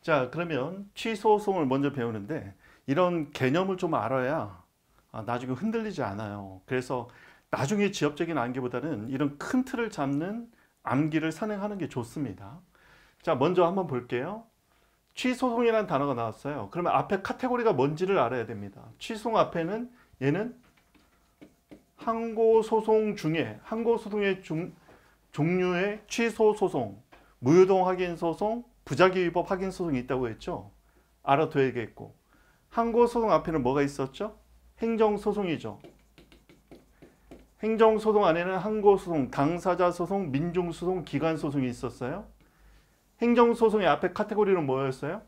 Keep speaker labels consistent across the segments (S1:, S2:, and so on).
S1: 자, 그러면 취소송을 먼저 배우는데 이런 개념을 좀 알아야 나중에 흔들리지 않아요. 그래서 나중에 지엽적인 암기보다는 이런 큰 틀을 잡는 암기를 선행하는 게 좋습니다. 자, 먼저 한번 볼게요. 취소송이라는 단어가 나왔어요. 그러면 앞에 카테고리가 뭔지를 알아야 됩니다. 취소송 앞에는 얘는 항고소송 중에 항고소송의 종류의 취소소송, 무효동 확인소송, 부작위위법 확인소송이 있다고 했죠. 알아둬야겠고, 항고소송 앞에는 뭐가 있었죠? 행정소송이죠. 행정소송 안에는 항고소송, 당사자소송, 민중소송, 기관소송이 있었어요. 행정소송의 앞에 카테고리는 뭐였어요?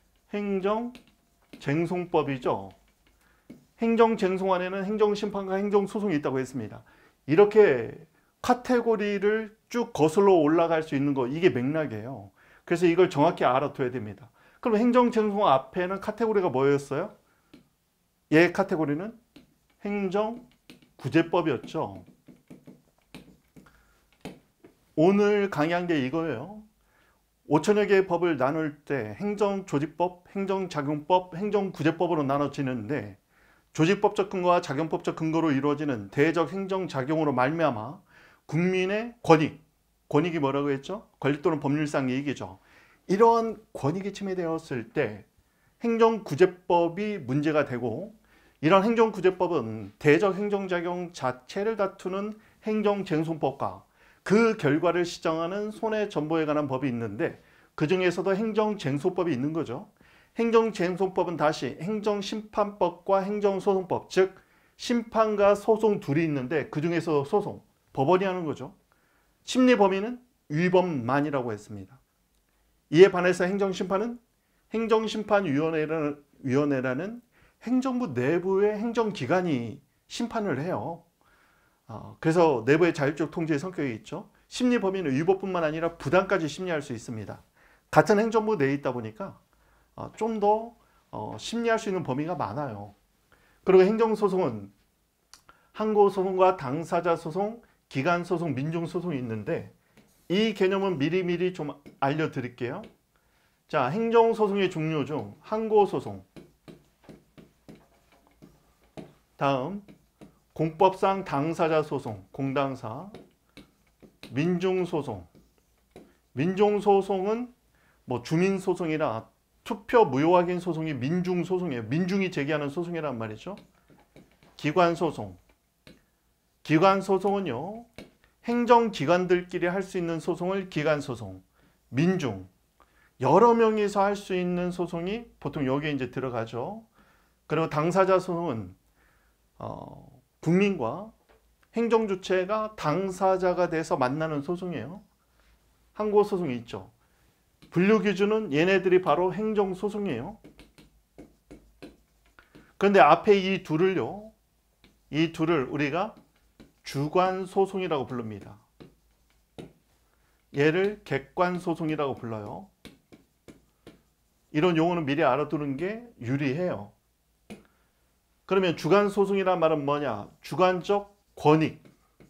S1: 행정쟁송법이죠. 행정쟁송 안에는 행정심판과 행정소송이 있다고 했습니다. 이렇게 카테고리를 쭉 거슬러 올라갈 수 있는 거, 이게 맥락이에요. 그래서 이걸 정확히 알아둬야 됩니다. 그럼 행정쟁송 앞에는 카테고리가 뭐였어요? 얘 카테고리는 행정구제법이었죠. 오늘 강의한 게 이거예요. 5천여 개의 법을 나눌 때 행정조직법, 행정작용법, 행정구제법으로 나눠지는데 조직법적 근거와 작용법적 근거로 이루어지는 대적 행정작용으로 말미암아 국민의 권익이 뭐라고 했죠? 권리 또는 법률상 이익이죠. 이러한 권익이 침해되었을 때 행정구제법이 문제가 되고, 이런 행정구제법은 대적 행정작용 자체를 다투는 행정쟁송법과 그 결과를 시정하는 손해전보에 관한 법이 있는데, 그 중에서도 행정쟁송법이 있는 거죠. 행정쟁송법은 다시 행정심판법과 행정소송법, 즉 심판과 소송 둘이 있는데 그 중에서 소송, 법원이 하는 거죠. 심리범위는 위법만이라고 했습니다. 이에 반해서 행정심판은 행정심판위원회라는 행정부 내부의 행정기관이 심판을 해요. 그래서 내부의 자율적 통제의 성격이 있죠. 심리범위는 위법뿐만 아니라 부당까지 심리할 수 있습니다. 같은 행정부 내에 있다 보니까 좀 더 심리할 수 있는 범위가 많아요. 그리고 행정소송은 항고소송과 당사자소송, 기관소송, 민중소송이 있는데 이 개념은 미리미리 좀 알려드릴게요. 자, 행정소송의 종류 중 항고소송, 다음 공법상 당사자소송, 공당사, 민중소송. 민중소송은 뭐 주민소송이나 투표 무효확인 소송이 민중소송이에요. 민중이 제기하는 소송이란 말이죠. 기관소송. 기관소송은요, 행정기관들끼리 할 수 있는 소송을 기관소송. 민중. 여러 명이서 할 수 있는 소송이 보통 여기에 이제 들어가죠. 그리고 당사자 소송은 국민과 행정주체가 당사자가 돼서 만나는 소송이에요. 항고소송이 있죠. 분류기준은 얘네들이 바로 행정소송이에요. 그런데 앞에 이 둘을 우리가 주관소송이라고 부릅니다. 얘를 객관소송이라고 불러요. 이런 용어는 미리 알아두는 게 유리해요. 그러면 주관소송이란 말은 뭐냐? 주관적 권익,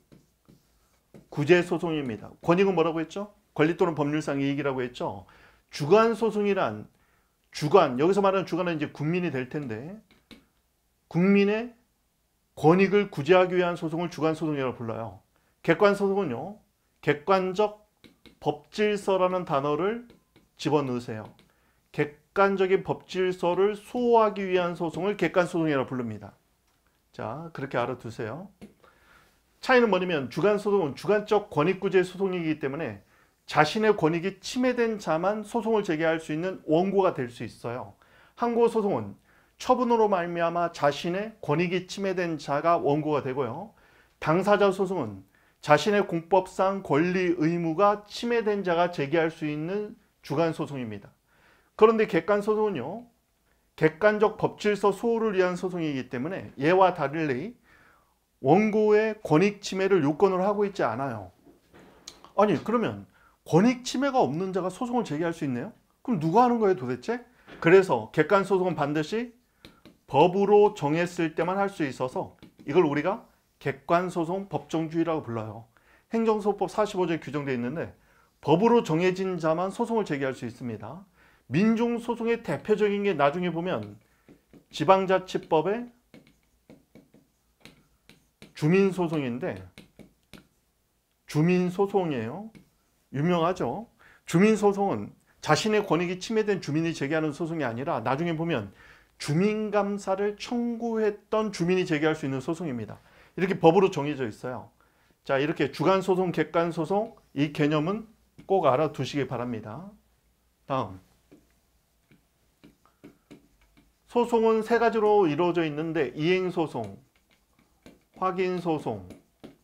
S1: 구제소송입니다. 권익은 뭐라고 했죠? 권리 또는 법률상 이익이라고 했죠. 주관소송이란 여기서 말하는 주관은 이제 국민이 될 텐데, 국민의 권익을 구제하기 위한 소송을 주관소송이라고 불러요. 객관소송은요, 객관적 법질서라는 단어를 집어넣으세요. 객관적인 법질서를 수호하기 위한 소송을 객관소송이라고 부릅니다. 자, 그렇게 알아두세요. 차이는 뭐냐면 주관소송은 주관적 권익구제 소송이기 때문에 자신의 권익이 침해된 자만 소송을 제기할 수 있는 원고가 될 수 있어요. 항고소송은 처분으로 말미암아 자신의 권익이 침해된 자가 원고가 되고요. 당사자 소송은 자신의 공법상 권리 의무가 침해된 자가 제기할 수 있는 주관소송입니다. 그런데 객관소송은요, 객관적 법질서 수호를 위한 소송이기 때문에 얘와 달리 원고의 권익 침해를 요건으로 하고 있지 않아요. 아니, 그러면 권익 침해가 없는 자가 소송을 제기할 수 있네요? 그럼 누가 하는 거예요 도대체? 그래서 객관소송은 반드시 법으로 정했을 때만 할 수 있어서 이걸 우리가 객관소송 법정주의라고 불러요. 행정소송법 45조에 규정되어 있는데 법으로 정해진 자만 소송을 제기할 수 있습니다. 민중소송의 대표적인 게 나중에 보면 지방자치법의 주민소송인데, 주민소송이에요. 유명하죠. 주민소송은 자신의 권익이 침해된 주민이 제기하는 소송이 아니라 나중에 보면 주민감사를 청구했던 주민이 제기할 수 있는 소송입니다. 이렇게 법으로 정해져 있어요. 자, 이렇게 주관소송, 객관소송, 이 개념은 꼭 알아두시기 바랍니다. 다음, 소송은 세 가지로 이루어져 있는데 이행소송, 확인소송,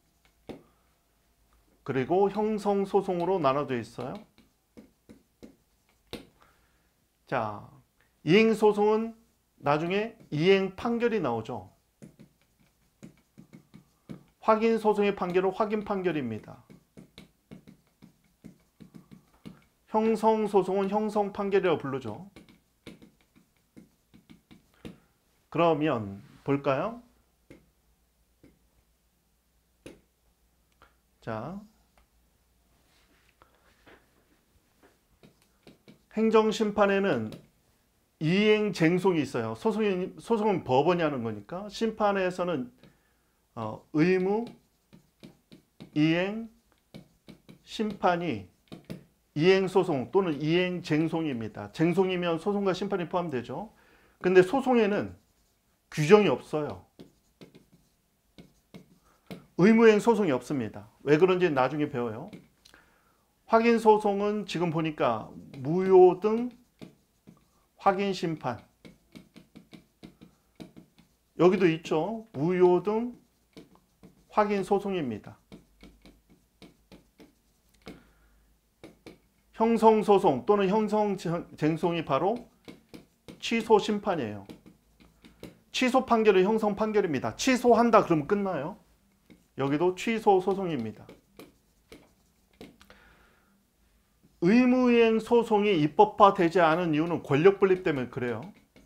S1: 그리고 형성소송으로 나눠져 있어요. 자, 이행소송은 나중에 이행 판결이 나오죠. 확인소송의 판결은 확인 판결입니다. 형성소송은 형성 판결이라고 부르죠. 그러면 볼까요? 자, 행정심판에는 이행쟁송이 있어요. 소송은 법원이 하는 거니까. 심판에서는 의무, 이행, 심판이 이행소송 또는 이행쟁송입니다. 쟁송이면 소송과 심판이 포함되죠. 근데 소송에는 규정이 없어요. 의무행 소송이 없습니다. 왜 그런지 나중에 배워요. 확인소송은 지금 보니까 무효 등 확인심판, 여기도 있죠. 무효 등 확인소송입니다. 형성소송 또는 형성쟁송이 바로 취소심판이에요. 취소 판결은 형성 판결입니다. 취소한다 그러면 끝나요. 여기도 취소소송입니다. 의무이행 소송이 입법화되지 않은 이유는 권력분립 때문에 그래요.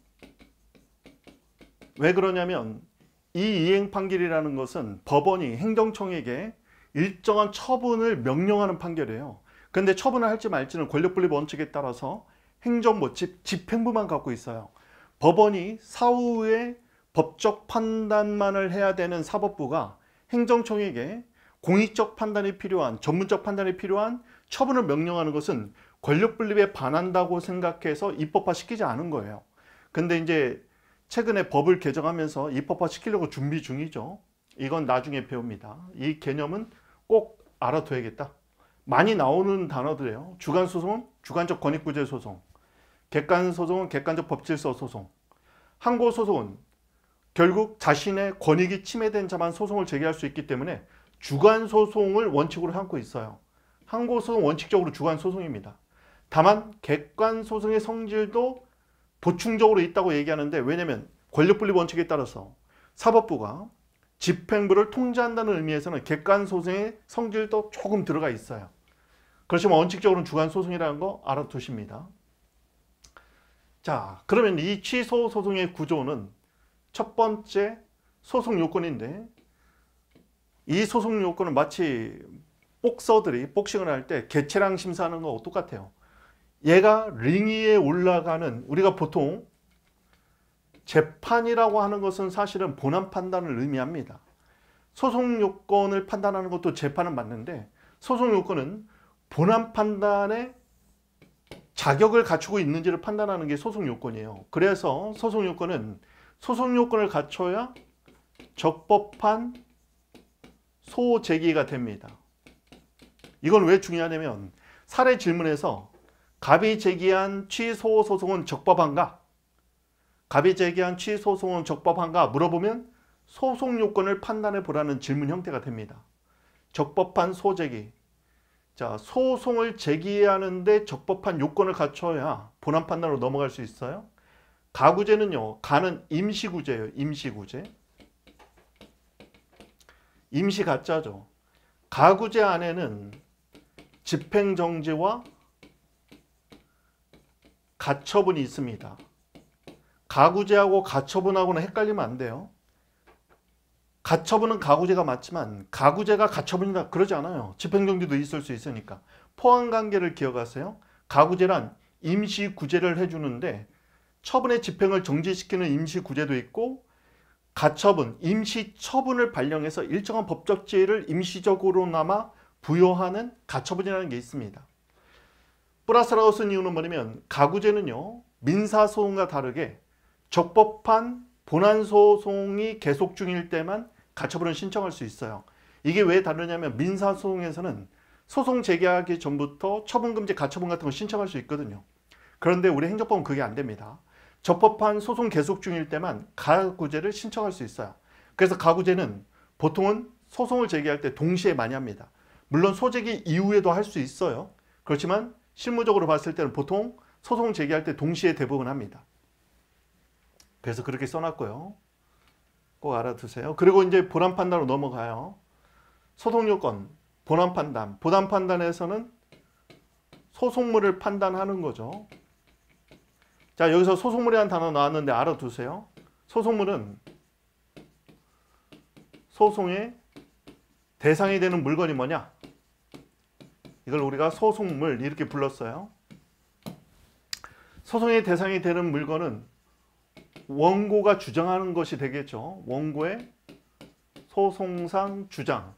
S1: 왜 그러냐면 이 이행 판결이라는 것은 법원이 행정청에게 일정한 처분을 명령하는 판결이에요. 그런데 처분을 할지 말지는 권력분립 원칙에 따라서 행정부, 집행부만 갖고 있어요. 법원이 사후에 법적 판단만을 해야 되는 사법부가 행정청에게 공익적 판단이 필요한, 전문적 판단이 필요한 처분을 명령하는 것은 권력분립에 반한다고 생각해서 입법화시키지 않은 거예요. 근데 이제 최근에 법을 개정하면서 입법화시키려고 준비 중이죠. 이건 나중에 배웁니다. 이 개념은 꼭 알아둬야겠다. 많이 나오는 단어들이에요. 주관소송은 주관적 권익구제소송, 객관소송은 객관적 법질서 소송, 항고소송은 결국 자신의 권익이 침해된 자만 소송을 제기할 수 있기 때문에 주관소송을 원칙으로 삼고 있어요. 항고소송은 원칙적으로 주관소송입니다. 다만 객관소송의 성질도 보충적으로 있다고 얘기하는데, 왜냐하면 권력분립 원칙에 따라서 사법부가 집행부를 통제한다는 의미에서는 객관소송의 성질도 조금 들어가 있어요. 그렇지만 원칙적으로는 주관소송이라는 거 알아두십니다. 자, 그러면 이 취소소송의 구조는 첫 번째 소송 요건인데, 이 소송 요건은 마치 복서들이 복싱을 할 때 개체랑 심사하는 거하고 똑같아요. 얘가 링 위에 올라가는, 우리가 보통 재판이라고 하는 것은 사실은 본안 판단을 의미합니다. 소송 요건을 판단하는 것도 재판은 맞는데, 소송 요건은 본안 판단에 자격을 갖추고 있는지를 판단하는 게 소송 요건이에요. 그래서 소송 요건은 소송 요건을 갖춰야 적법한 소제기가 됩니다. 이건 왜 중요하냐면 사례 질문에서 갑이 제기한 취소소송은 적법한가? 갑이 제기한 취소소송은 적법한가? 물어보면 소송 요건을 판단해 보라는 질문 형태가 됩니다. 적법한 소제기. 자, 소송을 제기하는데 적법한 요건을 갖춰야 본안 판단으로 넘어갈 수 있어요. 가구제는요, 가는 임시구제예요. 임시구제. 임시가짜죠. 가구제 안에는 집행정지와 가처분이 있습니다. 가구제하고 가처분하고는 헷갈리면 안 돼요. 가처분은 가구제가 맞지만 가구제가 가처분이다 그러지 않아요. 집행정지도 있을 수 있으니까. 포함관계를 기억하세요. 가구제란 임시구제를 해주는데 처분의 집행을 정지시키는 임시구제도 있고 가처분, 임시처분을 발령해서 일정한 법적 지위를 임시적으로나마 부여하는 가처분이라는 게 있습니다. 플러스라고 쓴 이유는 뭐냐면 가구제는요. 민사소송과 다르게 적법한 본안소송이 계속 중일 때만 가처분을 신청할 수 있어요. 이게 왜 다르냐면 민사소송에서는 소송 제기하기 전부터 처분금지 가처분 같은 거 신청할 수 있거든요. 그런데 우리 행정법은 그게 안 됩니다. 적법한 소송 계속 중일 때만 가구제를 신청할 수 있어요. 그래서 가구제는 보통은 소송을 제기할 때 동시에 많이 합니다. 물론 소제기 이후에도 할 수 있어요. 그렇지만 실무적으로 봤을 때는 보통 소송 제기할 때 동시에 대부분 합니다. 그래서 그렇게 써놨고요. 꼭 알아두세요. 그리고 이제 본안 판단으로 넘어가요. 소송 요건, 본안 판단. 본안 판단에서는 소송물을 판단하는 거죠. 자, 여기서 소송물이라는 단어 나왔는데 알아두세요. 소송물은 소송의 대상이 되는 물건이 뭐냐? 이걸 우리가 소송물 이렇게 불렀어요. 소송의 대상이 되는 물건은 원고가 주장하는 것이 되겠죠. 원고의 소송상 주장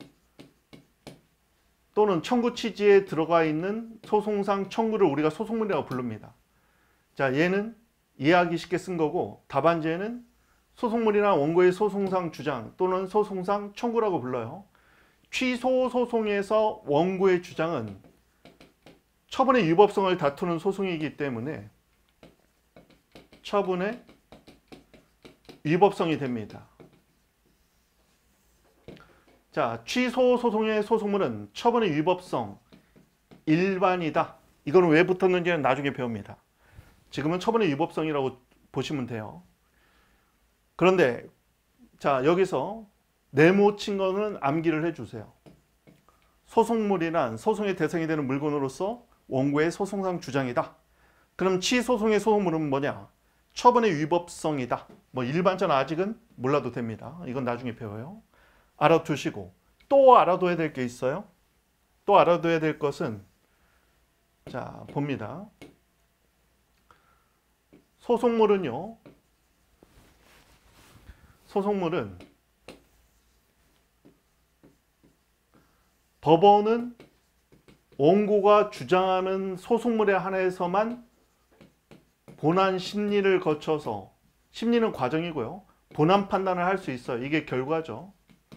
S1: 또는 청구 취지에 들어가 있는 소송상 청구를 우리가 소송물이라고 부릅니다. 자, 얘는 이해하기 쉽게 쓴 거고 답안지에는 소송물이나 원고의 소송상 주장 또는 소송상 청구라고 불러요. 취소 소송에서 원고의 주장은 처분의 위법성을 다투는 소송이기 때문에 처분의 위법성이 됩니다. 자, 취소 소송의 소송물은 처분의 위법성 일반이다. 이거는 왜 붙었는지는 나중에 배웁니다. 지금은 처분의 위법성이라고 보시면 돼요. 그런데 자, 여기서 네모친 거는 암기를 해주세요. 소송물이란 소송의 대상이 되는 물건으로서 원고의 소송상 주장이다. 그럼 취소송의 소송물은 뭐냐? 처분의 위법성이다. 뭐 일반전 아직은 몰라도 됩니다. 이건 나중에 배워요. 알아두시고 또 알아둬야 될 게 있어요. 또 알아둬야 될 것은 자, 봅니다. 소송물은요. 소송물은 법원은 원고가 주장하는 소송물에 한해서만 본안 심리를 거쳐서 심리는 과정이고요. 본안 판단을 할 수 있어요. 이게 결과죠.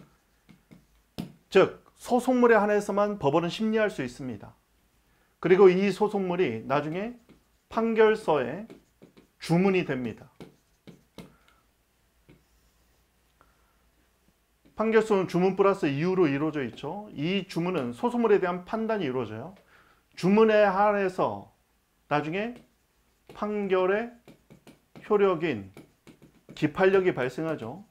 S1: 즉 소송물에 한해서만 법원은 심리할 수 있습니다. 그리고 이 소송물이 나중에 판결서에 주문이 됩니다. 판결서는 주문 플러스 이유로 이루어져 있죠. 이 주문은 소송물에 대한 판단이 이루어져요. 주문에 한해서 나중에 판결의 효력인 기판력이 발생하죠.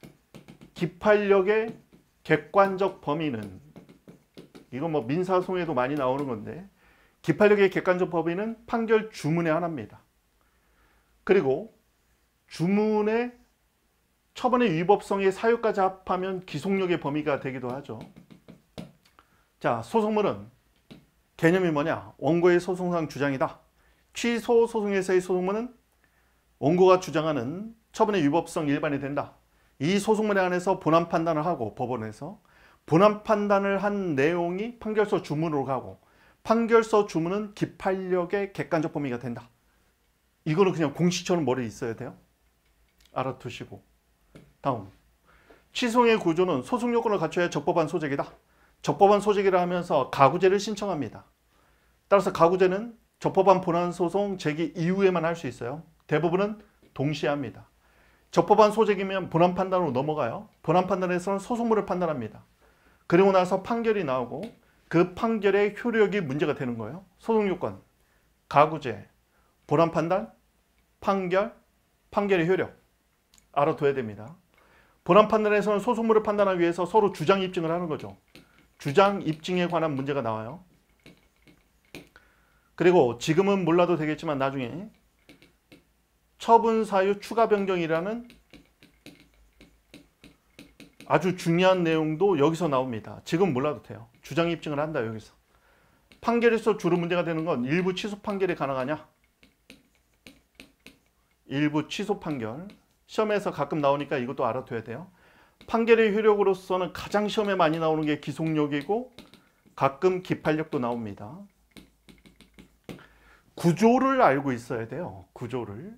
S1: 기판력의 객관적 범위는 이건 뭐 민사소송에도 많이 나오는 건데 기판력의 객관적 범위는 판결 주문의 하나입니다. 그리고 주문의 처분의 위법성의 사유까지 합하면 기속력의 범위가 되기도 하죠. 자, 소송물은 개념이 뭐냐? 원고의 소송상 주장이다. 취소 소송에서의 소송물은 원고가 주장하는 처분의 위법성 일반이 된다. 이 소송물에 한해서 본안 판단을 하고 법원에서 본안 판단을 한 내용이 판결서 주문으로 가고 판결서 주문은 기판력의 객관적 범위가 된다. 이거는 그냥 공식처럼 머리에 있어야 돼요. 알아두시고 다음 취소의 구조는 소송 요건을 갖춰야 적법한 소재기다. 적법한 소재기라 하면서 가구제를 신청합니다. 따라서 가구제는 적법한 본안 소송 제기 이후에만 할 수 있어요. 대부분은 동시에 합니다. 적법한 소재기면 본안 판단으로 넘어가요. 본안 판단에서는 소송물을 판단합니다. 그리고 나서 판결이 나오고 그 판결의 효력이 문제가 되는 거예요. 소송 요건, 가구제, 본안 판단, 판결, 판결의 효력 알아둬야 됩니다. 본안 판단에서는 소송물을 판단하기 위해서 서로 주장 입증을 하는 거죠. 주장 입증에 관한 문제가 나와요. 그리고 지금은 몰라도 되겠지만 나중에 처분 사유 추가 변경이라는 아주 중요한 내용도 여기서 나옵니다. 지금 몰라도 돼요. 주장 입증을 한다 여기서. 판결에서 주로 문제가 되는 건 일부 취소 판결이 가능하냐? 일부 취소 판결. 시험에서 가끔 나오니까 이것도 알아둬야 돼요. 판결의 효력으로서는 가장 시험에 많이 나오는 게 기속력이고 가끔 기판력도 나옵니다. 구조를 알고 있어야 돼요. 구조를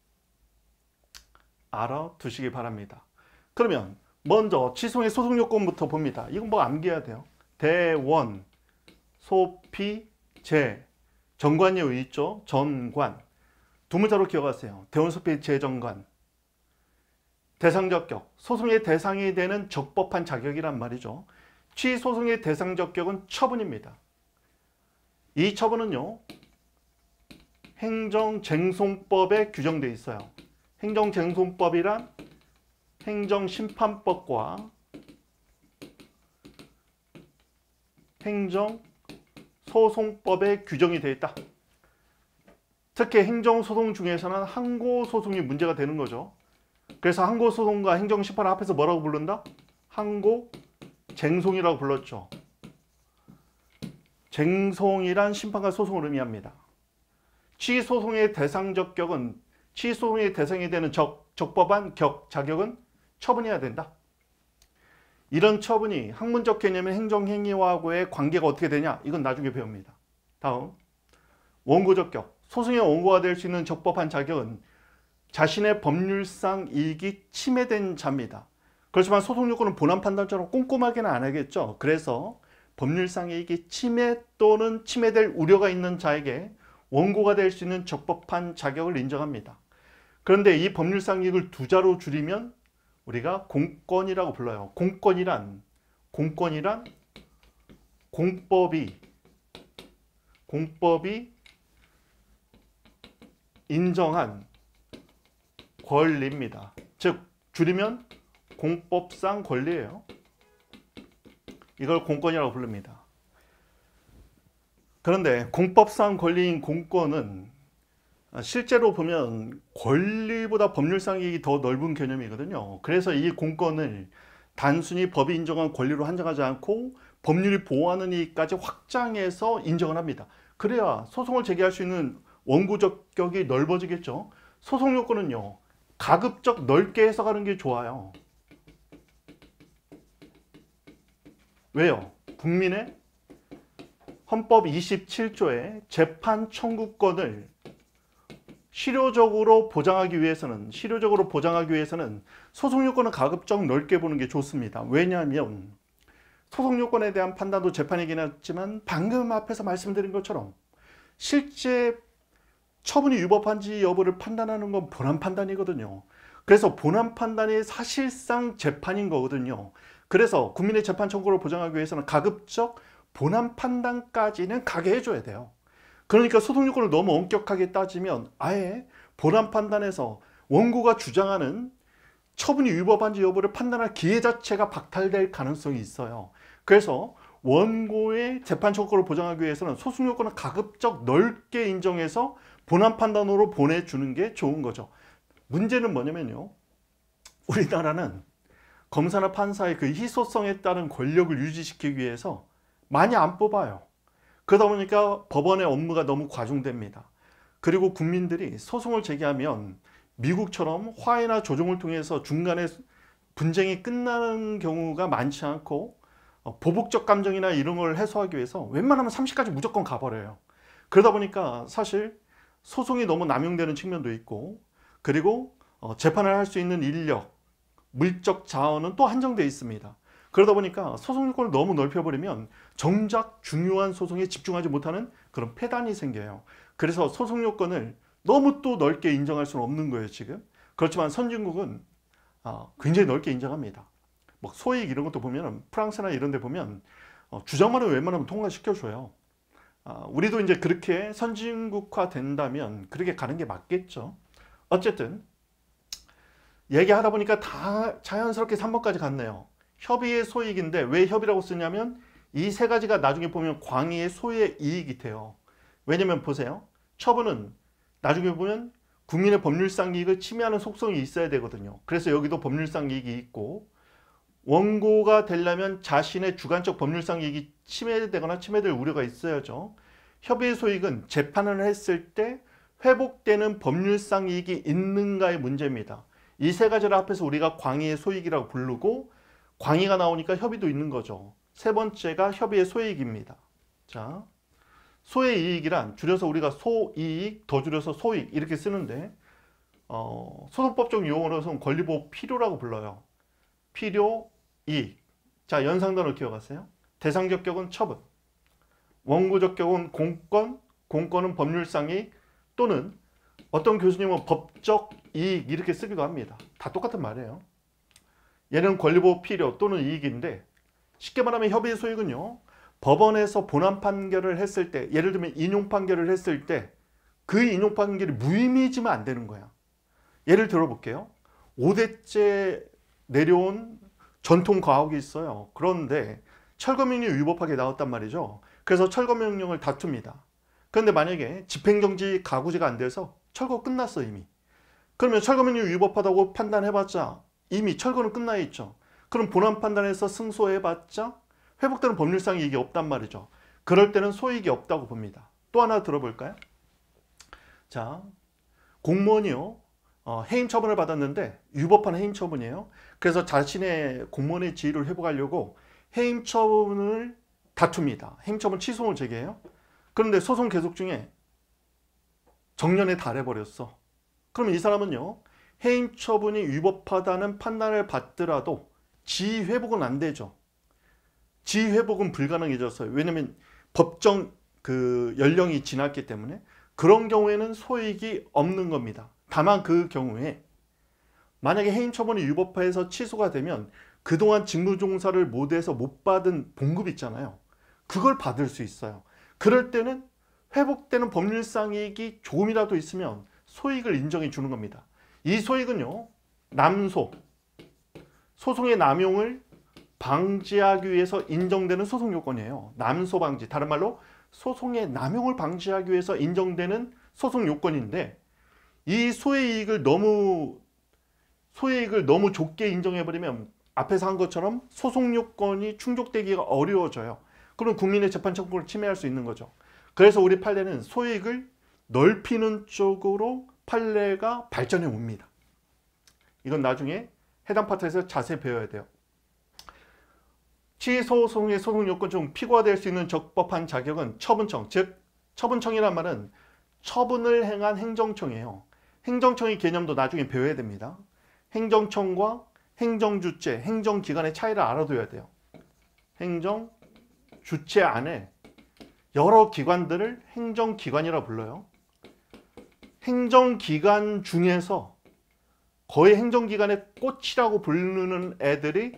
S1: 알아두시기 바랍니다. 그러면 먼저 취소의 소송 요건부터 봅니다. 이건 뭐 암기해야 돼요. 대원, 소피, 재, 정관이 여기 있죠. 전관. 두 문자로 기억하세요. 대원, 소피, 재, 정관. 대상적격, 소송의 대상이 되는 적법한 자격이란 말이죠. 취소송의 대상적격은 처분입니다. 이 처분은요, 행정쟁송법에 규정되어 있어요. 행정쟁송법이란 행정심판법과 행정소송법에 규정이 되어 있다. 특히 행정소송 중에서는 항고소송이 문제가 되는 거죠. 그래서 항고소송과 행정심판을 합해서 뭐라고 부른다? 항고쟁송이라고 불렀죠. 쟁송이란 심판과 소송을 의미합니다. 취소송의 대상적격은 취소송의 대상이 되는 적법한 자격은 처분해야 된다. 이런 처분이 학문적 개념의 행정행위와의 관계가 어떻게 되냐? 이건 나중에 배웁니다. 다음, 원고적격. 소송의 원고가 될 수 있는 적법한 자격은 자신의 법률상 이익이 침해된 자입니다. 그렇지만 소송 요건은 본안 판단처럼 꼼꼼하게는 안 하겠죠. 그래서 법률상 이익이 침해 또는 침해될 우려가 있는 자에게 원고가 될 수 있는 적법한 자격을 인정합니다. 그런데 이 법률상 이익을 두 자로 줄이면 우리가 공권이라고 불러요. 공권이란 공법이 인정한 권리입니다. 즉 줄이면 공법상 권리예요. 이걸 공권이라고 부릅니다. 그런데 공법상 권리인 공권은 실제로 보면 권리보다 법률상 이익이 더 넓은 개념이거든요. 그래서 이 공권을 단순히 법이 인정한 권리로 한정하지 않고 법률이 보호하는 이익까지 확장해서 인정을 합니다. 그래야 소송을 제기할 수 있는 원고적격이 넓어지겠죠. 소송 요건은요, 가급적 넓게 해석하는 게 좋아요. 왜요? 국민의 헌법 27조의 재판 청구권을 실효적으로 보장하기 위해서는 소송 요건을 가급적 넓게 보는 게 좋습니다. 왜냐하면 소송 요건에 대한 판단도 재판이긴 하지만 방금 앞에서 말씀드린 것처럼 실제 처분이 위법한지 여부를 판단하는 건 본안 판단이거든요. 그래서 본안 판단이 사실상 재판인 거거든요. 그래서 국민의 재판 청구를 보장하기 위해서는 가급적 본안 판단까지는 가게 해줘야 돼요. 그러니까 소송 요건을 너무 엄격하게 따지면 아예 본안 판단에서 원고가 주장하는 처분이 위법한지 여부를 판단할 기회 자체가 박탈될 가능성이 있어요. 그래서 원고의 재판 청구를 보장하기 위해서는 소송 요건을 가급적 넓게 인정해서 본안 판단으로 보내주는 게 좋은 거죠. 문제는 뭐냐면요, 우리나라는 검사나 판사의 그 희소성에 따른 권력을 유지시키기 위해서 많이 안 뽑아요. 그러다 보니까 법원의 업무가 너무 과중됩니다. 그리고 국민들이 소송을 제기하면 미국처럼 화해나 조정을 통해서 중간에 분쟁이 끝나는 경우가 많지 않고 보복적 감정이나 이런 걸 해소하기 위해서 웬만하면 30까지 무조건 가버려요. 그러다 보니까 사실 소송이 너무 남용되는 측면도 있고, 그리고 재판을 할 수 있는 인력, 물적 자원은 또 한정되어 있습니다. 그러다 보니까 소송 요건을 너무 넓혀버리면 정작 중요한 소송에 집중하지 못하는 그런 폐단이 생겨요. 그래서 소송 요건을 너무 또 넓게 인정할 수는 없는 거예요, 지금. 그렇지만 선진국은 굉장히 넓게 인정합니다. 뭐 소익 이런 것도 보면 프랑스나 이런 데 보면 주장만은 웬만하면 통과시켜줘요. 우리도 이제 그렇게 선진국화 된다면 그렇게 가는 게 맞겠죠. 어쨌든 얘기하다 보니까 다 자연스럽게 3번까지 갔네요. 협의의 소익인데 왜 협의라고 쓰냐면 이 세 가지가 나중에 보면 광의의 소의 이익이 돼요. 왜냐면 보세요. 처분은 나중에 보면 국민의 법률상 이익을 침해하는 속성이 있어야 되거든요. 그래서 여기도 법률상 이익이 있고, 원고가 되려면 자신의 주관적 법률상 이익이 침해되거나 침해될 우려가 있어야죠. 협의의 소익은 재판을 했을 때 회복되는 법률상 이익이 있는가의 문제입니다. 이 세 가지를 합해서 우리가 광의의 소익이라고 부르고 광의가 나오니까 협의도 있는 거죠. 세 번째가 협의의 소익입니다. 자, 소의 이익이란 줄여서 우리가 소이익, 더 줄여서 소익 이렇게 쓰는데 소송법적 용어로서는 권리보호 필요라고 불러요. 필요, 이익. 자, 연상단어 기억하세요? 대상적 격은 처분, 원고적 격은 공권, 공권은 법률상 이익 또는 어떤 교수님은 법적 이익 이렇게 쓰기도 합니다. 다 똑같은 말이에요. 얘는 권리보호 필요 또는 이익인데 쉽게 말하면 협의의 소익은요. 법원에서 본안 판결을 했을 때 예를 들면 인용 판결을 했을 때 그 인용 판결이 무의미해지면 안 되는 거야. 예를 들어볼게요. 5대째 내려온 전통 과학이 있어요. 그런데 철거명령이 위법하게 나왔단 말이죠. 그래서 철거명령을 다툽니다. 그런데 만약에 집행정지 가구제가 안 돼서 철거 끝났어 이미. 그러면 철거명령이 위법하다고 판단해봤자 이미 철거는 끝나 있죠. 그럼 본안 판단에서 승소해봤자 회복되는 법률상 이익이 없단 말이죠. 그럴 때는 소익이 없다고 봅니다. 또 하나 들어볼까요? 자, 공무원이요. 해임 처분을 받았는데 위법한 해임 처분이에요. 그래서 자신의 공무원의 지위를 회복하려고 해임 처분을 다툽니다. 해임 처분 취소를 제기해요. 그런데 소송 계속 중에 정년에 달해버렸어. 그러면 이 사람은요. 해임 처분이 위법하다는 판단을 받더라도 지위 회복은 안 되죠. 지위 회복은 불가능해졌어요. 왜냐하면 법정 연령이 지났기 때문에 그런 경우에는 소익이 없는 겁니다. 다만 그 경우에 만약에 해임 처분이 위법해서 취소가 되면 그동안 직무종사를 못해서 못 받은 봉급 있잖아요. 그걸 받을 수 있어요. 그럴 때는 회복되는 법률상 이익이 조금이라도 있으면 소익을 인정해 주는 겁니다. 이 소익은요. 남소, 소송의 남용을 방지하기 위해서 인정되는 소송 요건이에요. 남소 방지, 다른 말로 소송의 남용을 방지하기 위해서 인정되는 소송 요건인데 이 소의 이익을 너무 좁게 인정해버리면 앞에서 한 것처럼 소송 요건이 충족되기가 어려워져요. 그럼 국민의 재판 청구를 침해할 수 있는 거죠. 그래서 우리 판례는 소익을 넓히는 쪽으로 판례가 발전해 옵니다. 이건 나중에 해당 파트에서 자세히 배워야 돼요. 취소소송의 소송 요건 중 피고가 될 수 있는 적법한 자격은 처분청, 즉 처분청이란 말은 처분을 행한 행정청이에요. 행정청의 개념도 나중에 배워야 됩니다. 행정청과 행정주체, 행정기관의 차이를 알아둬야 돼요. 행정주체 안에 여러 기관들을 행정기관이라 불러요. 행정기관 중에서 거의 행정기관의 꽃이라고 부르는 애들이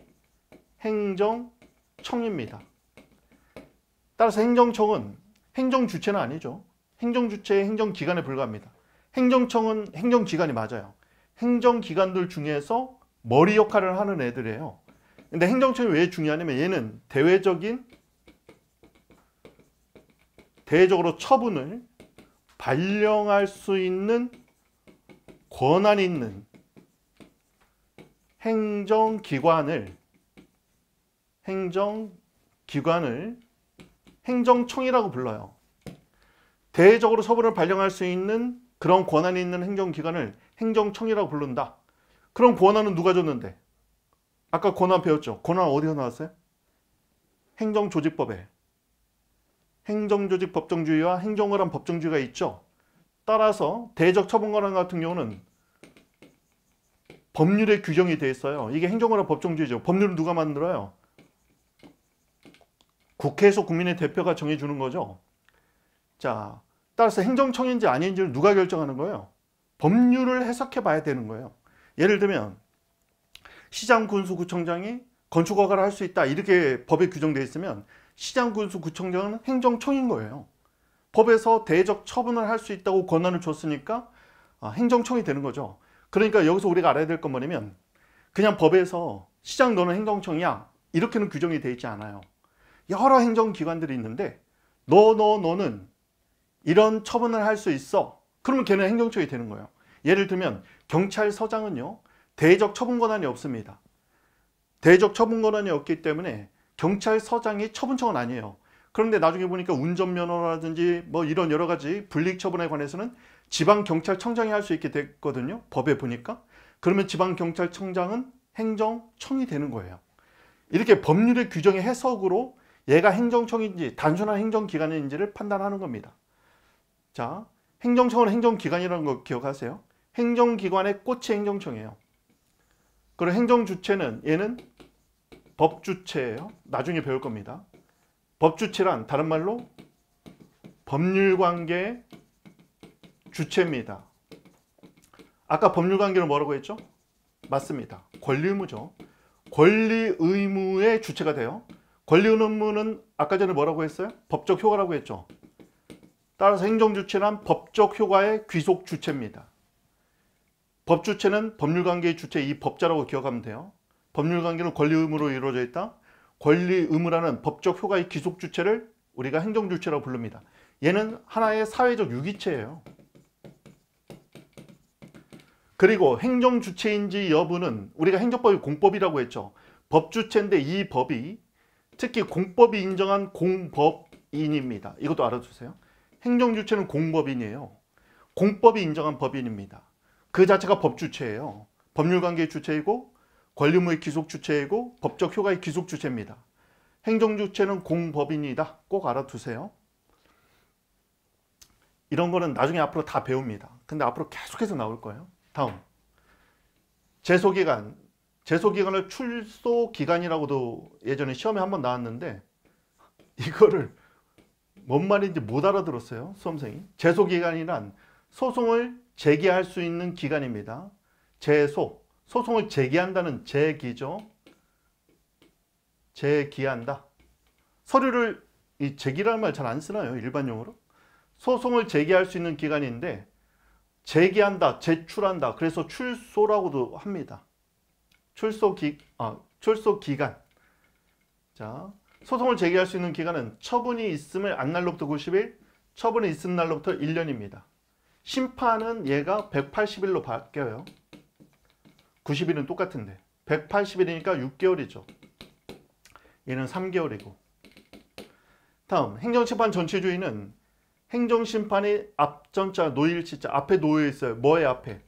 S1: 행정청입니다. 따라서 행정청은 행정주체는 아니죠. 행정주체의 행정기관에 불과합니다. 행정청은 행정기관이 맞아요. 행정기관들 중에서 머리 역할을 하는 애들이에요. 근데 행정청이 왜 중요하냐면 얘는 대외적으로 처분을 발령할 수 있는 권한이 있는 행정기관을 행정청이라고 불러요. 대외적으로 처분을 발령할 수 있는 그런 권한이 있는 행정기관을 행정청이라고 부른다. 그럼 권한은 누가 줬는데? 아까 권한 배웠죠? 권한 어디서 나왔어요? 행정조직법에 행정조직 법정주의와 행정권한 법정주의가 있죠. 따라서 대외적 처분 권한 같은 경우는 법률에 규정이 되어 있어요. 이게 행정권한 법정주의죠. 법률은 누가 만들어요? 국회에서 국민의 대표가 정해주는 거죠. 자, 따라서 행정청인지 아닌지를 누가 결정하는 거예요? 법률을 해석해 봐야 되는 거예요. 예를 들면 시장군수구청장이 건축허가를 할 수 있다 이렇게 법에 규정되어 있으면 시장군수구청장은 행정청인 거예요. 법에서 대외적 처분을 할 수 있다고 권한을 줬으니까 행정청이 되는 거죠. 그러니까 여기서 우리가 알아야 될 건 뭐냐면 그냥 법에서 시장 너는 행정청이야 이렇게는 규정이 되어 있지 않아요. 여러 행정기관들이 있는데 너는 이런 처분을 할 수 있어. 그러면 걔는 행정청이 되는 거예요. 예를 들면 경찰서장은요. 대외적 처분 권한이 없습니다. 대외적 처분 권한이 없기 때문에 경찰서장이 처분청은 아니에요. 그런데 나중에 보니까 운전면허라든지 뭐 이런 여러 가지 불이익 처분에 관해서는 지방경찰청장이 할 수 있게 됐거든요. 법에 보니까. 그러면 지방경찰청장은 행정청이 되는 거예요. 이렇게 법률의 규정의 해석으로 얘가 행정청인지 단순한 행정기관인지를 판단하는 겁니다. 자, 행정청은 행정기관이라는 거 기억하세요. 행정기관의 꽃이 행정청이에요. 그리고 행정주체는 얘는 법주체예요. 나중에 배울 겁니다. 법주체란 다른 말로 법률관계의 주체입니다. 아까 법률관계는 뭐라고 했죠? 맞습니다. 권리의무죠. 권리의무의 주체가 돼요. 권리의무는 아까 전에 뭐라고 했어요? 법적 효과라고 했죠. 따라서 행정주체란 법적 효과의 귀속 주체입니다. 법주체는 법률관계의 주체, 이 법자라고 기억하면 돼요. 법률관계는 권리의무로 이루어져 있다. 권리의무라는 법적 효과의 귀속 주체를 우리가 행정주체라고 부릅니다. 얘는 하나의 사회적 유기체예요. 그리고 행정주체인지 여부는 우리가 행정법이 공법이라고 했죠. 법주체인데 이 법이 특히 공법이 인정한 공법인입니다. 이것도 알아두세요. 행정주체는 공법인이에요. 공법이 인정한 법인입니다. 그 자체가 법주체예요. 법률관계의 주체이고 권리의무의 귀속주체이고 법적 효과의 귀속주체입니다. 행정주체는 공법인이다. 꼭 알아두세요. 이런 거는 나중에 앞으로 다 배웁니다. 근데 앞으로 계속해서 나올 거예요. 다음, 제소기간. 제소기간을 출소기간이라고도 예전에 시험에 한번 나왔는데 이거를 뭔 말인지 못 알아들었어요. 수험생이. 제소기간이란 소송을 제기할 수 있는 기간입니다. 제소, 소송을 제기한다는 제기죠. 제기한다. 서류를 이 제기라는 말 잘 안 쓰나요? 일반 용어로? 소송을 제기할 수 있는 기간인데 제기한다, 제출한다. 그래서 출소라고도 합니다. 출소기간. 자, 소송을 제기할 수 있는 기간은 처분이 있음을 안 날로부터 90일, 처분이 있은 날로부터 1년입니다. 심판은 얘가 180일로 바뀌어요. 90일은 똑같은데 180일이니까 6개월이죠. 얘는 3개월이고. 다음, 행정심판 전치주의는 행정심판이 앞전자 노일치자 앞에 놓여 있어요. 뭐의 앞에?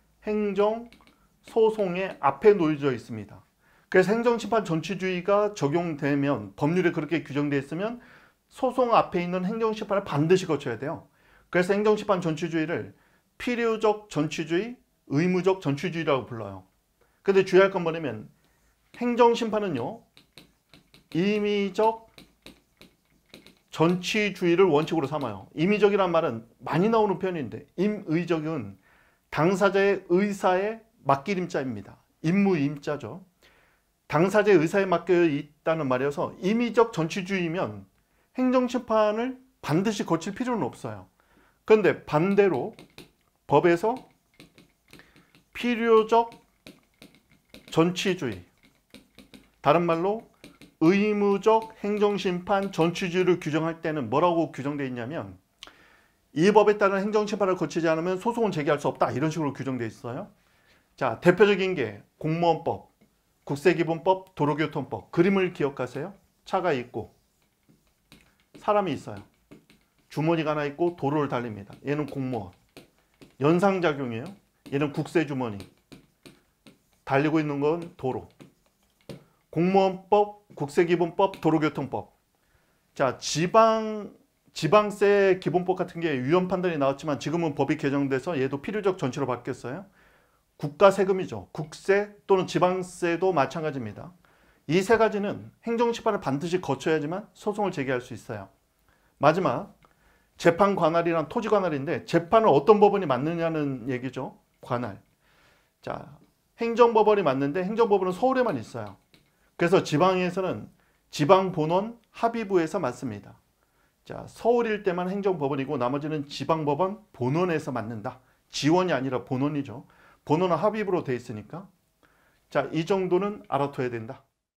S1: 행정소송의 앞에 놓여져 있습니다. 그래서 행정심판 전치주의가 적용되면 법률에 그렇게 규정되어 있으면 소송 앞에 있는 행정심판을 반드시 거쳐야 돼요. 그래서 행정심판 전치주의를 필요적 전치주의, 의무적 전치주의라고 불러요. 근데 주의할 건 뭐냐면 행정심판은요 임의적 전치주의를 원칙으로 삼아요. 임의적이란 말은 많이 나오는 표현인데 임의적은 당사자의 의사에 맡길 임자입니다. 임무임자죠. 당사자의 의사에 맡겨 있다는 말이어서 임의적 전치주의면 행정심판을 반드시 거칠 필요는 없어요. 그런데 반대로 법에서 필요적 전치주의, 다른 말로 의무적 행정심판 전치주의를 규정할 때는 뭐라고 규정되어 있냐면 이 법에 따른 행정심판을 거치지 않으면 소송은 제기할 수 없다. 이런 식으로 규정되어 있어요. 자, 대표적인 게 공무원법, 국세기본법, 도로교통법. 그림을 기억하세요. 차가 있고 사람이 있어요. 주머니가 하나 있고 도로를 달립니다. 얘는 공무원. 연상작용이에요. 얘는 국세주머니. 달리고 있는 건 도로. 공무원법, 국세기본법, 도로교통법. 자, 지방세 기본법 같은 게 위헌 판단이 나왔지만 지금은 법이 개정돼서 얘도 필요적 전치로 바뀌었어요. 국가세금이죠. 국세 또는 지방세도 마찬가지입니다. 이 세 가지는 행정심판을 반드시 거쳐야지만 소송을 제기할 수 있어요. 마지막, 재판 관할이란 토지 관할인데 재판을 어떤 법원이 맡느냐는 얘기죠. 관할. 자, 행정법원이 맡는데 행정법원은 서울에만 있어요. 그래서 지방에서는 지방본원 합의부에서 맡습니다. 자, 서울일 때만 행정법원이고 나머지는 지방법원 본원에서 맡는다. 지원이 아니라 본원이죠. 본원은 합의부로 돼 있으니까. 자, 이 정도는 알아둬야 된다.